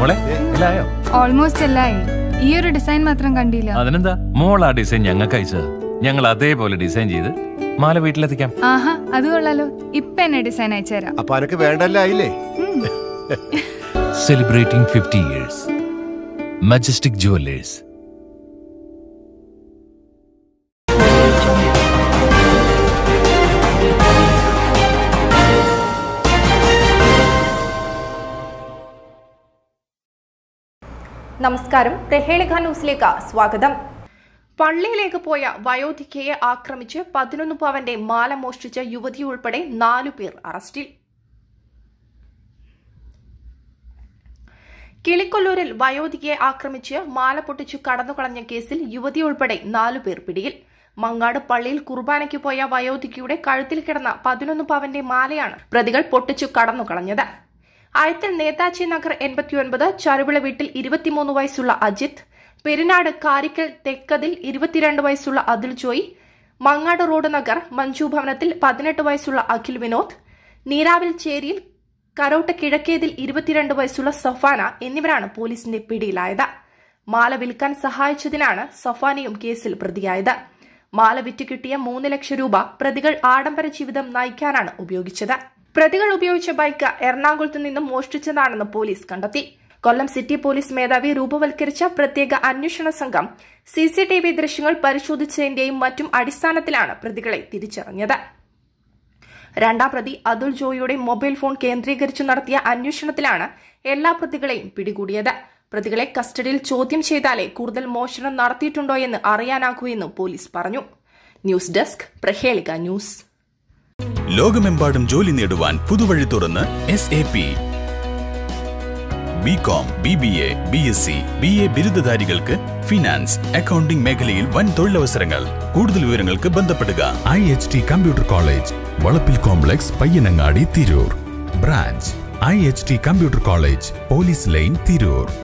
Almost എല്ലായി. ഈ ഒരു design മാത്രം കണ്ടില്ല. അതിനെന്താ, മോൾ ആ ഡിസൈൻ ഞങ്ങൾക്ക് അയച്ചത്. ഞങ്ങൾ അതേപോലെ ഡിസൈൻ ചെയ്ത് മാല വീട്ടിലെത്തിക്കാം. ആഹാ, അത് കൊള്ളാലോ. ഇപ്പൊ എന്നെ ഡിസൈൻ അയച്ചുതരാം. അപ്പൊ അനക്ക് വേണ്ടല്ലേ? Celebrating 50 years. Majestic Jewelers. നമസ്കാരം, പ്രഹേളിക ന്യൂസിലേക്ക് സ്വാഗതം. പള്ളിയിലേക്ക് പോയ വയോധികയെ ആക്രമിച്ച് 11 പവന്റെ മാല മോഷ്ടിച്ച യുവതി ഉൾപ്പെടെ 4 പേർ അറസ്റ്റിൽ. കിളിക്കൊല്ലൂരിൽ വയോധികയെ ആക്രമിച്ച് മാല പൊട്ടിച്ചു കടന്നുകളഞ്ഞ കേസിൽ യുവതി ഉൾപ്പെടെ 4 പേർ പിടിയിൽ. മങ്ങാട് പള്ളിയിൽ കുർബാനയ്ക്ക് പോയ വയോധികയുടെ കഴുത്തിൽ കിടന്ന 11 പവന്റെ മാലയാണ് പ്രതികൾ പൊട്ടിച്ചു കടന്നുകളഞ്ഞത്. ആയത്തിൽ നേതാജി നഗർ 89, ചരുവിള വീട്ടിൽ 23 വയസ്സുള്ള അജിത്, പെരിനാട് കാരിക്കൽ തെക്കതിൽ 22 വയസ്സുള്ള അതുൽ ജോയ്, മങ്ങാട് റോഡ് നഗർ മഞ്ജു ഭവനത്തിൽ 18 വയസ്സുള്ള അഖിൽ വിനോദ്, നീരാവിൽ ചേരിയിൽ കരോട്ട കിഴക്കേതിൽ 22 വയസ്സുള്ള സഫാന എന്നിവരാണ് പോലീസിന്റെ പിടിയിലായത്. മാല വിൽക്കാൻ സഹായിച്ചതിനാണ് സഫാനയും കേസിൽ പ്രതിയായത്. മാല വിറ്റ് കിട്ടിയ 3 ലക്ഷം രൂപ പ്രതികൾ ആഡംബര ജീവിതം നയിക്കാനാണ് ഉപയോഗിച്ചത്. പ്രതികൾ ഉപയോഗിച്ച ബൈക്ക് എറണാകുളത്ത് നിന്നും മോഷ്ടിച്ചതാണെന്ന് പോലീസ് കണ്ടെത്തി. കൊല്ലം സിറ്റി പോലീസ് മേധാവി രൂപവൽക്കരിച്ച പ്രത്യേക അന്വേഷണ സംഘം CCTV ദൃശ്യങ്ങൾ പരിശോധിച്ചതിന്റെയും മറ്റും അടിസ്ഥാനത്തിലാണ് പ്രതികളെ തിരിച്ചറിഞ്ഞത്. രണ്ടാം പ്രതി അതുൽ ജോയിയുടെ മൊബൈൽ ഫോൺ കേന്ദ്രീകരിച്ചു നടത്തിയ അന്വേഷണത്തിലാണ് എല്ലാ പ്രതികളെയും പിടികൂടിയത്. പ്രതികളെ കസ്റ്റഡിയിൽ ചോദ്യം ചെയ്താലേ കൂടുതൽ മോഷണം നടത്തിയിട്ടുണ്ടോ എന്ന് അറിയാനാകൂ എന്നും പോലീസ് പറഞ്ഞു. News desk, Prahelika news. ലോകമെമ്പാടും ജോലി നേടുവാൻ പുതുവഴി തുറന്ന് SAP. BCom, BBA, BSc, BA ബിരുദധാരികൾക്ക് ഫിനാൻസ്, അക്കൗണ്ടിംഗ് മേഖലയിൽ വൻ തൊഴിലവസരങ്ങൾ. കൂടുതൽ വിവരങ്ങൾക്ക് ബന്ധപ്പെടുക. IHT computer college, Valappil complex, Payyanangadi, Tirur. Branch IHT computer college, police line, Tirur.